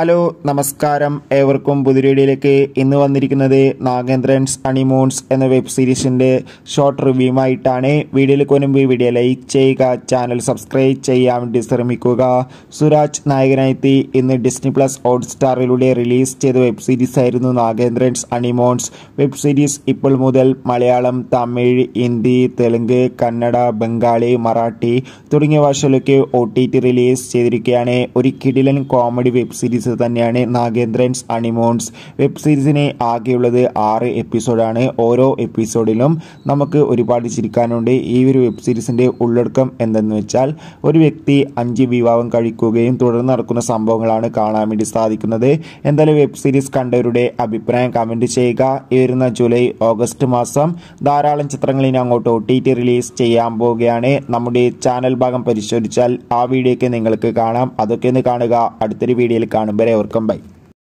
Hello നമസ്കാരം, ഏവർക്കും പുതിയൊരിയിലേക്ക് ഇന്ന് വന്നിരിക്കുന്നത് നാഗേന്ദ്രൻസ് ഹണിമൂൺസ് എന്ന വെബ് സീരീസിൻ്റെ ഷോർട്ട് റിവ്യൂമായിട്ടാണ്. വീഡിയോയിലേക്ക് മുൻപ് വീഡിയോ ലൈക്ക് ചെയ്യുക, ചാനൽ സബ്സ്ക്രൈബ് ചെയ്യാൻ വേണ്ടി ശ്രമിക്കുക. സുരാജ് നായകനായി ഇന്ന് ഡിസ്നി പ്ലസ് ഹോട്ട്സ്റ്റാറിലൂടെ റിലീസ് ചെയ്ത വെബ് സീരീസ് ആയിരുന്നു നാഗേന്ദ്രൻസ് ഹണിമൂൺസ്. വെബ് സീരീസ് ഇപ്പോൾ മുതൽ മലയാളം, തമിഴ്, ഹിന്ദി, തെലുങ്ക്, കന്നഡ, ബംഗാളി, മറാഠി തുടങ്ങിയ ഭാഷകളിലേക്ക് OTT റിലീസ് ചെയ്തിരിക്കുകയാണ്. ഒരു കിടിലൻ കോമഡി വെബ് സീരീസ് തന്നെയാണ് നാഗേന്ദ്രൻസ് ഹണിമൂൺസ്. വെബ് സീരീസിന് ആകെയുള്ളത് 6 എപ്പിസോഡാണ്. ഓരോ എപ്പിസോഡിലും നമുക്ക് ഒരുപാട് ചിരിക്കാനുണ്ട്. ഈ ഒരു വെബ് സീരീസിന്റെ ഉള്ളടക്കം എന്തെന്ന് വെച്ചാൽ, ഒരു വ്യക്തി 5 വിവാഹം കഴിക്കുകയും തുടർന്ന് നടക്കുന്ന സംഭവങ്ങളാണ് കാണാൻ വേണ്ടി സാധിക്കുന്നത്. എന്തായാലും വെബ് സീരീസ് കണ്ടവരുടെ അഭിപ്രായം കമന്റ് ചെയ്യുക. ഈ വരുന്ന ജൂലൈ ഓഗസ്റ്റ് മാസം ധാരാളം ചിത്രങ്ങൾ ഇനി അങ്ങോട്ട് OTT റിലീസ് ചെയ്യാൻ പോവുകയാണ്. നമ്മുടെ ചാനൽ ഭാഗം പരിശോധിച്ചാൽ ആ വീഡിയോയ്ക്ക് നിങ്ങൾക്ക് കാണാം. അതൊക്കെ ഒന്ന് കാണുക. അടുത്തൊരു വീഡിയോയിൽ കാണും വരെ ഓർക്കും ബൈ.